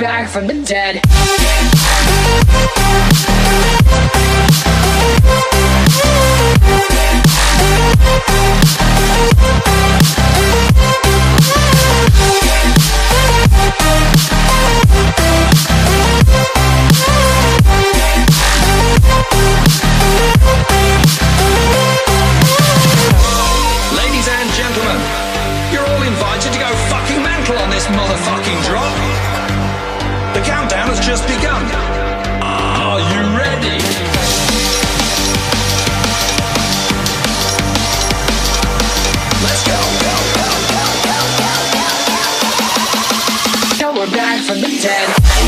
back from the dead. Ladies and gentlemen, you're all invited to go fucking mental on this motherfucking drop. The countdown has just begun. Are you ready? Let's go. Now we're back from the dead.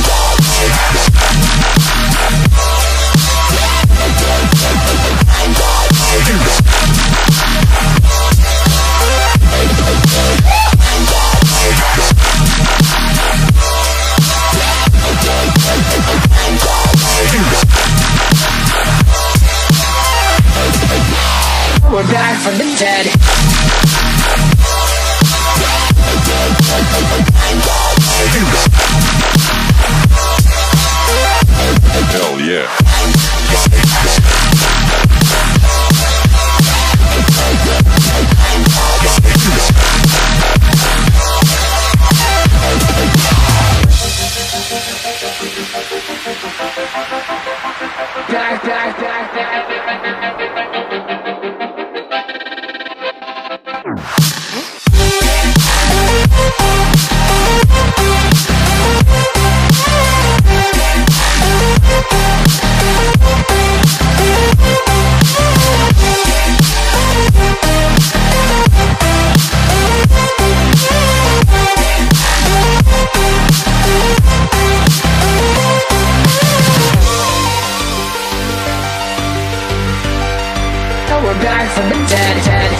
We're back from the dead. Hell yeah. Back. We're back from the dead.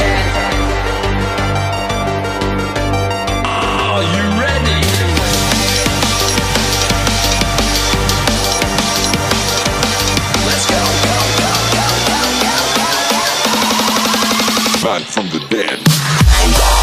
Are you ready? Let's go. Back from the dead.